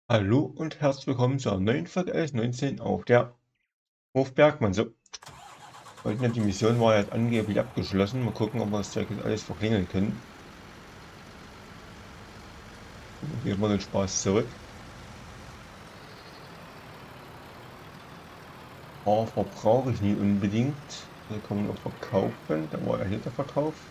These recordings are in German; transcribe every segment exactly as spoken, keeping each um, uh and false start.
Hallo und herzlich willkommen zur neuen Folge S neunzehn auf der Hof Bergmann. So, wollten ja, die Mission war jetzt angeblich abgeschlossen. Mal gucken, ob wir das Zeug jetzt alles verklingeln können. Und geben wir den Spaß zurück. Hafer brauche ich nie unbedingt. Also kann man auch verkaufen. Da war ja hier der Verkauf.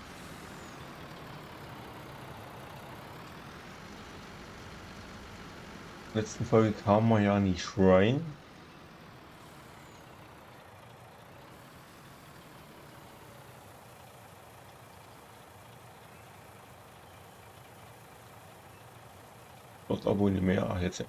In der letzten Folge kam man ja nicht rein. Dort aber nicht mehr. Ach, jetzt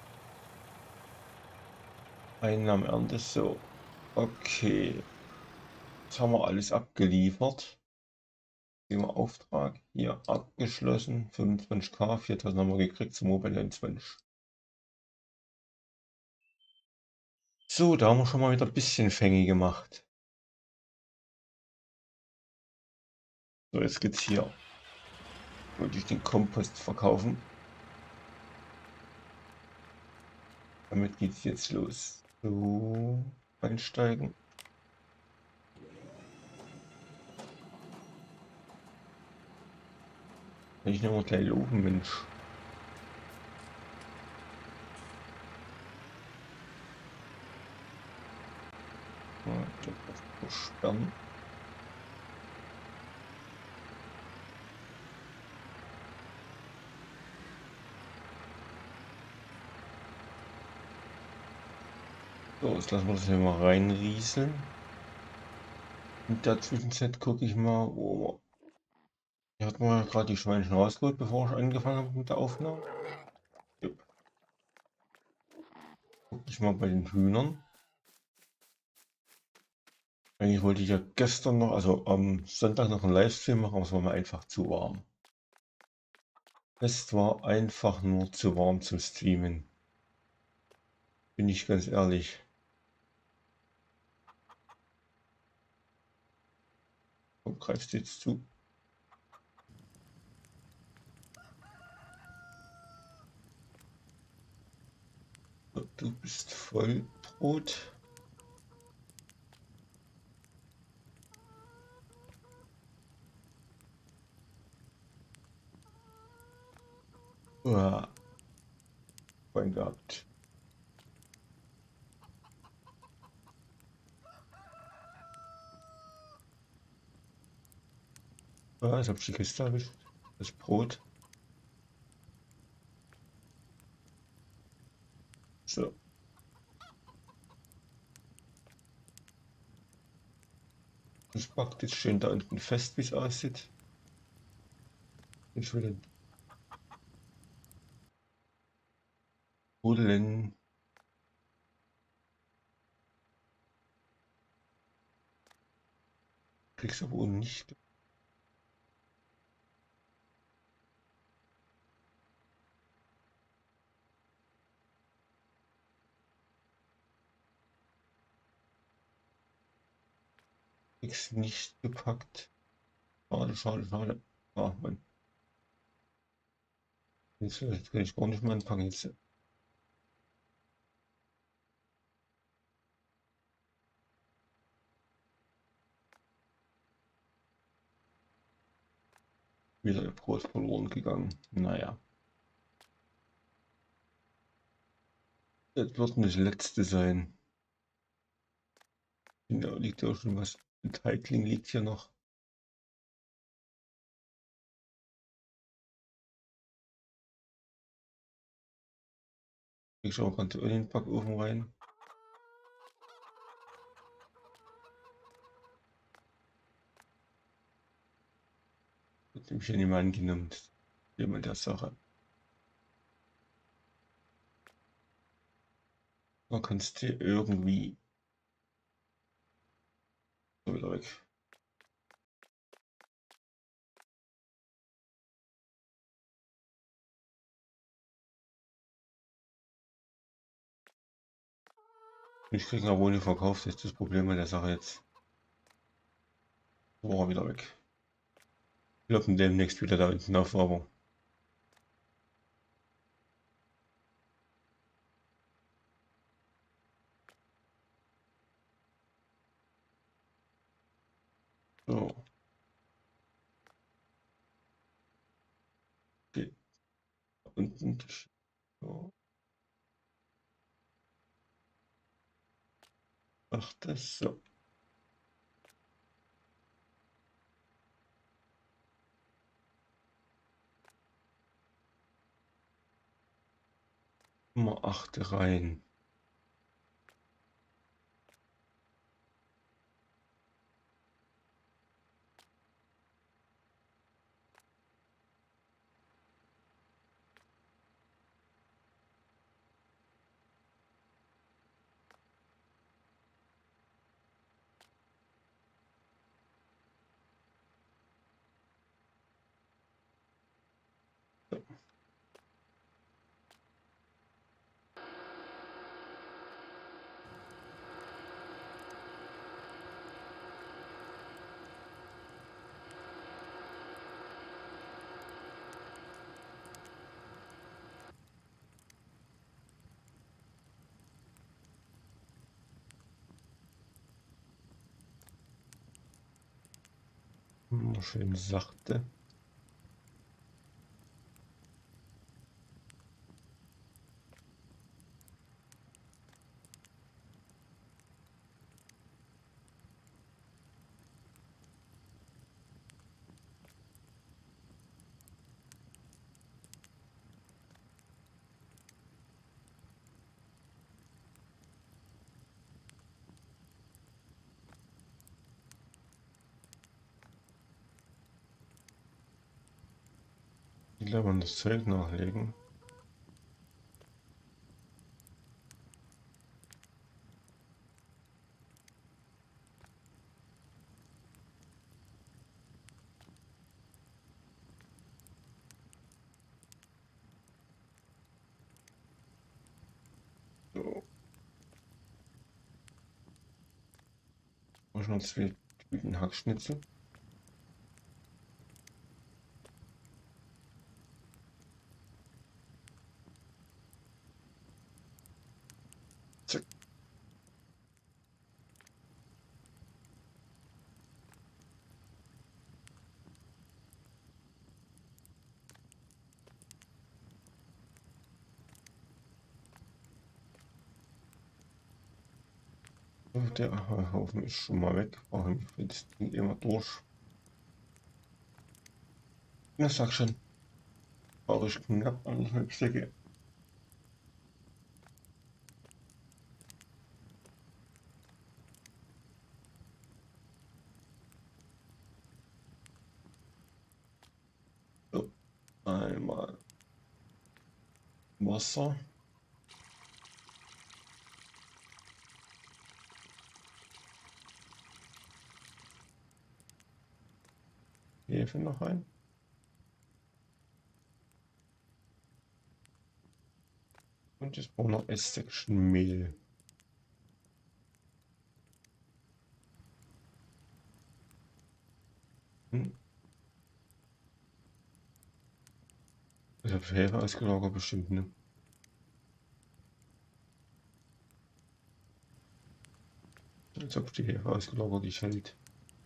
Einnahmen, Ernte. So, okay. Jetzt haben wir alles abgeliefert. Thema Auftrag hier abgeschlossen. fünfundzwanzig.000, viertausend haben wir gekriegt zum Mobile neunundzwanzig. So, da haben wir schon mal wieder ein bisschen Fänge gemacht. So, jetzt geht's hier. Wollte ich den Kompost verkaufen. Damit geht's jetzt los. So, einsteigen. Kann ich noch mal gleich loben, Mensch. Ja, das versperren. So, jetzt lassen wir das hier mal reinrieseln. In der Zwischenzeit gucke ich mal, wo wir. Hier hat man ja gerade die Schweinchen rausgeholt, bevor ich angefangen habe mit der Aufnahme. Jupp. Gucke ich mal bei den Hühnern. Eigentlich wollte ich ja gestern noch, also am Sonntag noch einen Livestream machen, aber es war mir einfach zu warm. Es war einfach nur zu warm zum Streamen. Bin ich ganz ehrlich. Komm, greifst du jetzt zu? So, du bist voll Brot. Uah, Freund gehabt. Ja, jetzt hab ich die Kiste erwischt. Das Brot. So. Das packt jetzt schön da unten fest, wie es aussieht. Ich will den Buddeln. Kriegst du wohl nicht. Kriegst nicht gepackt. Schade, schade, schade. Ah, Mann. Jetzt, jetzt kann ich gar nicht mehr anfangen. Jetzt. Wieder der Brot verloren gegangen. Naja. Das wird nicht das letzte sein. Da liegt ja auch schon was. Ein Teigling liegt hier noch. Ich schaue gerade in den Backofen rein. Wird nämlich ja nicht mehr angenommen. Jemand der Sache. Man kannst hier irgendwie. So, wieder weg. Ich kriege aber ohne verkauft. Das ist das Problem mit der Sache jetzt. So war er wieder weg. Wir laufen demnächst wieder da unten auf, aber So. Okay. Unten. So. Ach, das so. Mal acht rein. Mal schön sachte. Ich glaube an das Zelt nachlegen. So. Muss noch zwei Tüten Hackschnitzel. Zack. Der Haufen ist schon mal weg. Brauche ich für das Ding immer durch. Na, sag schon. Brauche ich knapp anderthalb Säcke. So. Einmal Wasser. Hefe noch rein. Und jetzt brauchen wir noch Essäckchen Mehl. Hm. Ich habe Hefe ausgelagert bestimmt, ne? Als ob die Hefe ausgelagert nicht hält.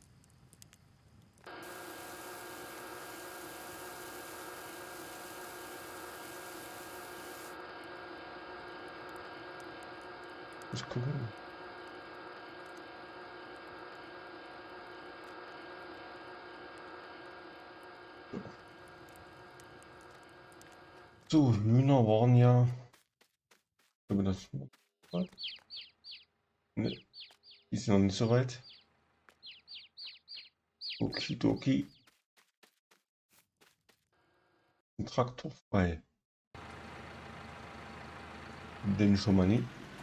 Muss gucken. So, Hühner waren ja. Aber das. Ne, die sind noch nicht so weit. Okidoki. Ein Traktor frei. Den schon mal nie.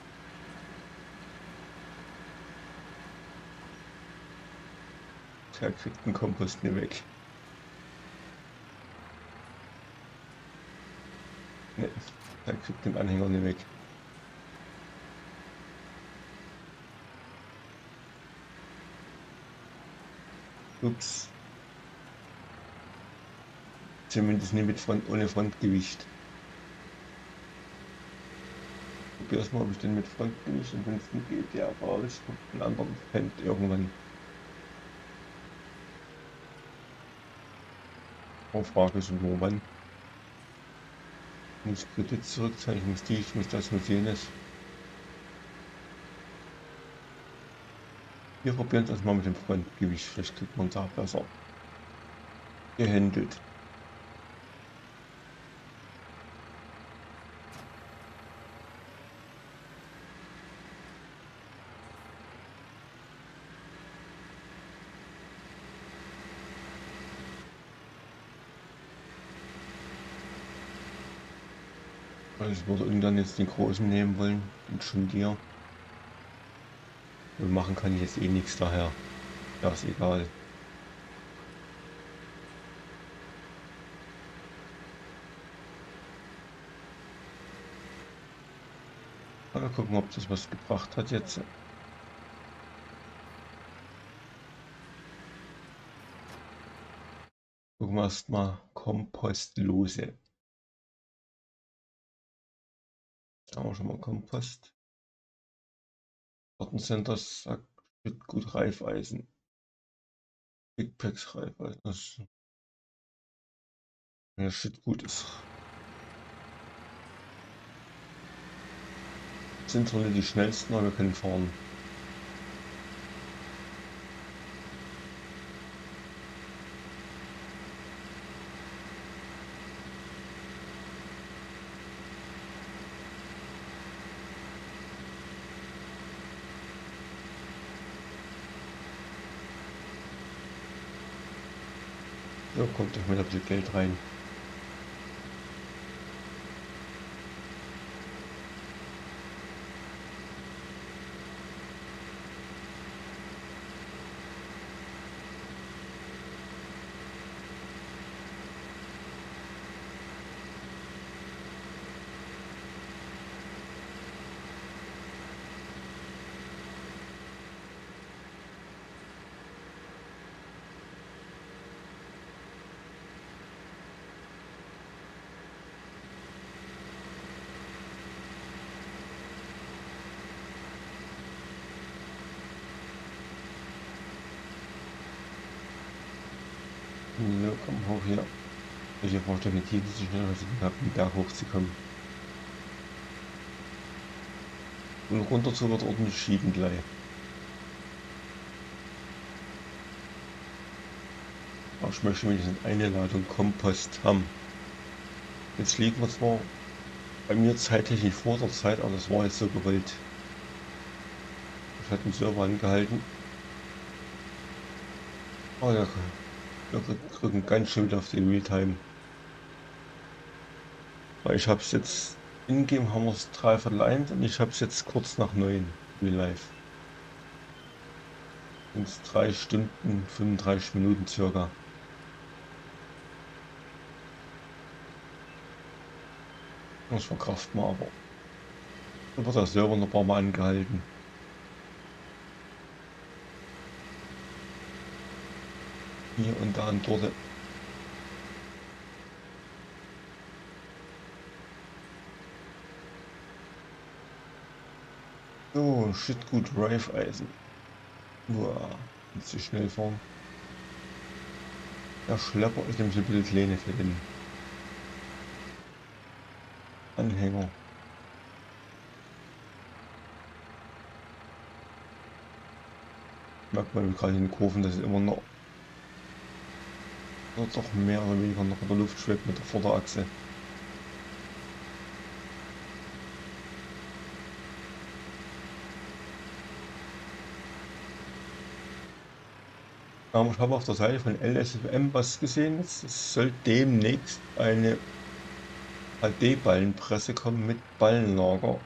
Der kriegt den Kompost nicht weg. Ne, der kriegt den Anhänger nicht weg. Ups. Zumindest nicht mit Front, ohne Frontgewicht. Probier erstmal, ob ich den mit Frontgewicht, ansonsten geht der raus und ein anderer pennt irgendwann. Die Frage ist nur wann. Ich muss Kredit zurückzahlen, ich muss dies, ich muss das, ich muss jenes. Wir probieren das mal mit dem Frontgewicht, vielleicht kriegt man da besser gehandelt. Also ich würde irgendwann jetzt den großen nehmen wollen, den John Deere. Und machen kann ich jetzt eh nichts daher. Ja, ist egal. Mal gucken, ob das was gebracht hat jetzt. Gucken wir erstmal Kompostlose. Da haben wir schon mal Kompost. Gartencenter sagt, wird gut Reifeisen. Big Packs Reifeisen. Das ja, shit gut ist. Sind zwar nicht die schnellsten, aber wir können fahren. So kommt doch wieder ein bisschen Geld rein. So, komm hoch hier. Ich brauche definitiv so schnell, als ich habe, den Berg hochzukommen. Und runter zu wird ordentlich schieben gleich. Aber ich möchte mindestens eine Ladung Kompost haben. Jetzt liegen wir zwar bei mir zeitlich nicht vor der Zeit, aber das war jetzt so gewollt. Ich hatte den Server angehalten. Oh ja, wir drücken ganz schön auf den Realtime. Weil ich habe es jetzt, in-game haben wir es dreiviertel eins und ich habe es jetzt kurz nach neun, Real Life. Sind es drei Stunden, fünfunddreißig Minuten circa. Das verkraften wir aber. Da wird der Server noch ein paar Mal angehalten. Hier und da und dort. So, shit gut, Reifeisen. Uah, nicht zu schnell fahren. Der Schlepper ist nämlich ein bisschen kleine für den Anhänger. Merkt man gerade in den Kurven, dass es immer noch oder doch mehr oder weniger noch in der Luft schwebt mit der Vorderachse. Aber ich habe auf der Seite von L S M was gesehen. Es soll demnächst eine H D-Ballenpresse kommen mit Ballenlager,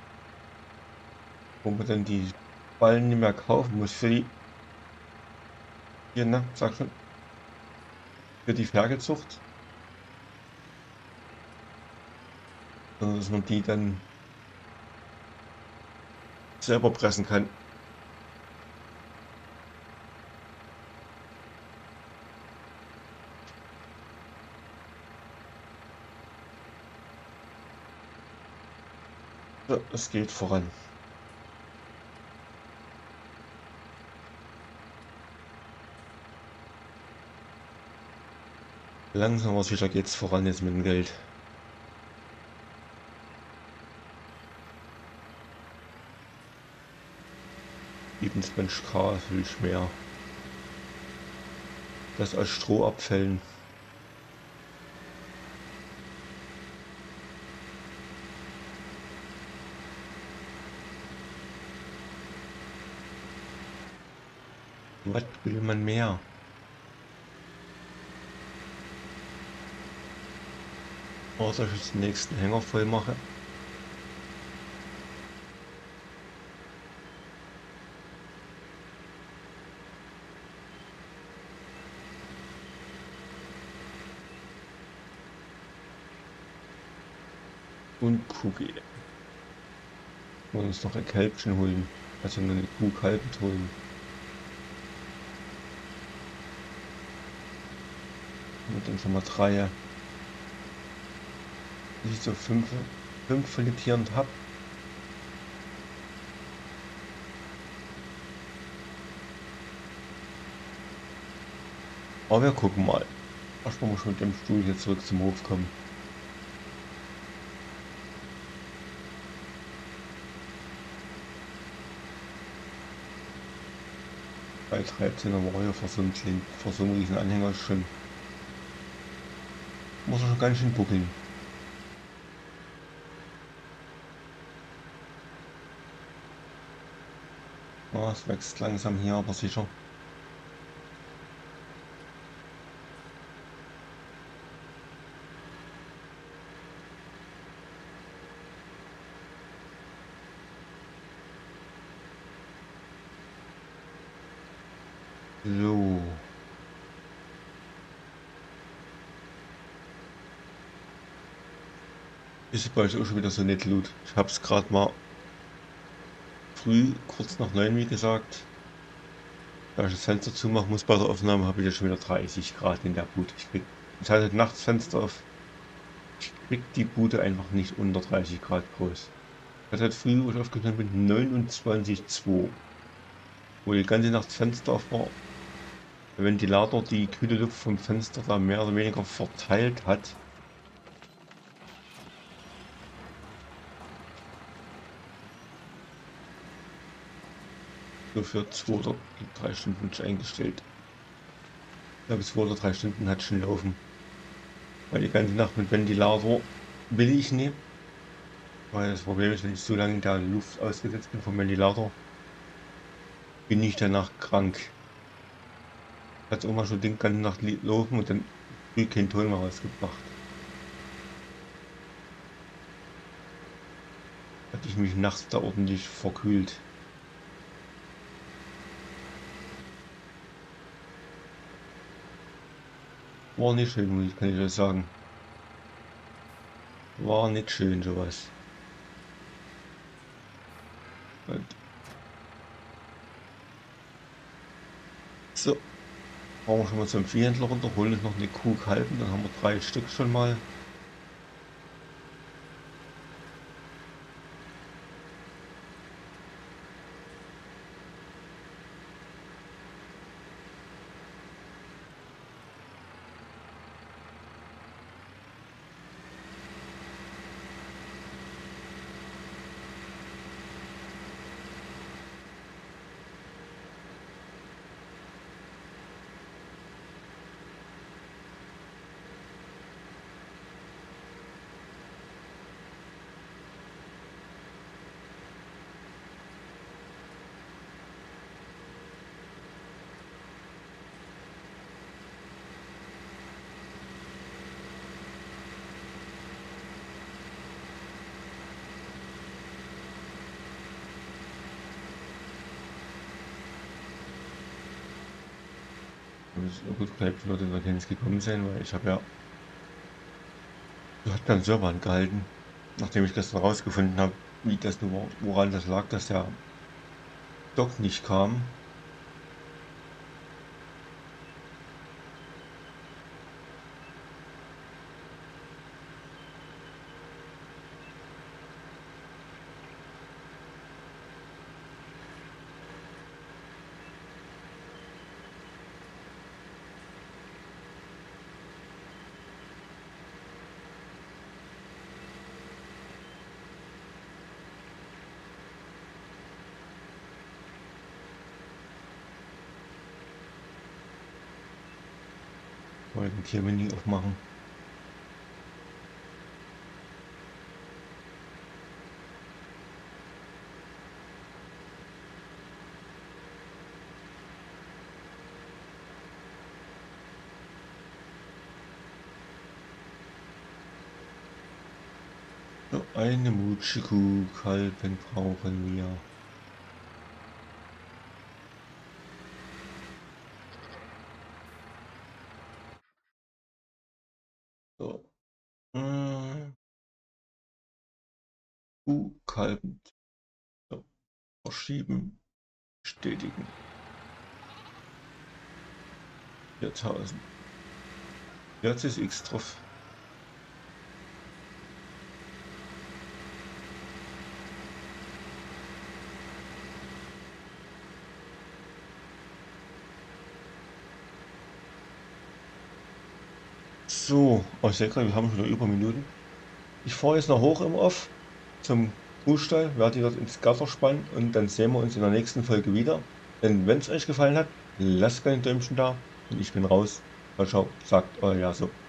wo man dann die Ballen nicht mehr kaufen muss für die, hier, ne, sag schon, für die Ferkelzucht, sondern dass man die dann selber pressen kann. So, es geht voran. Langsam aber sicher geht's voran jetzt mit dem Geld. siebenundzwanzig K viel mehr. Das aus Strohabfällen. Was will man mehr? Oder soll ich jetzt den nächsten Hänger voll machen? Und Cookie. Wir uns noch ein Kälbchen holen. Also eine Kuh Kalben holen. Und dann schon mal drei. Wie ich so fünf, fünf von den Tieren habe. Aber wir gucken mal. Erstmal muss ich mit dem Stuhl hier zurück zum Hof kommen. Bei dreizehner war ja vor so einem, vor so einem riesen Anhänger schon. Muss er schon ganz schön buckeln. Ja, es wächst langsam hier, aber sicher. So. Ist bei euch auch schon wieder so nett Loot. Ich hab's gerade mal früh, kurz nach neun, wie gesagt. Da ich das Fenster zumachen muss bei der Aufnahme, habe ich ja schon wieder dreißig Grad in der Bude. Ich krieg, ich halte nachts Fenster auf. Ich krieg die Bude einfach nicht unter dreißig Grad groß. Ich hatte halt früh, wo ich aufgenommen bin, neunundzwanzig Komma zwei. Wo die ganze Nacht Fenster auf war. Der Ventilator die kühle Luft vom Fenster da mehr oder weniger verteilt hat. Nur für zwei oder drei Stunden eingestellt. Ich glaube, zwei oder drei Stunden hat schon laufen. Weil die ganze Nacht mit Ventilator will ich nicht. Weil das Problem ist, wenn ich so lange in der Luft ausgesetzt bin vom Ventilator, bin ich danach krank. Hat Oma schon die ganze Nacht laufen und dann früh keinen Ton mehr rausgebracht. Hatte ich mich nachts da ordentlich verkühlt. War nicht schön, muss ich, kann ich euch sagen. War nicht schön, sowas. Und so, fahren wir schon mal zum Viehhändler runter, holen uns noch eine Kuh Kalben, dann haben wir drei Stück schon mal. Gut, vielleicht wird es wahrscheinlich gekommen sein, weil ich habe ja, du hat dann Server angehalten, nachdem ich gestern rausgefunden habe, wie das nur, woran das lag, dass der Dock nicht kam. mal den Tiermenü aufmachen. So, eine Mutschikuh Kalben brauchen wir. So. Äh, Kuh, Kalben. So, verschieben. Bestätigen. viertausend. Jetzt ist X drauf. So, oh, ich sehe gerade, wir haben schon über Minuten. Ich fahre jetzt noch hoch im Off zum Kuhstall, werde die dort ins Gatter spannen und dann sehen wir uns in der nächsten Folge wieder. Denn wenn es euch gefallen hat, lasst gerne ein Däumchen da und ich bin raus. Ciao, ciao, sagt euer Jaso.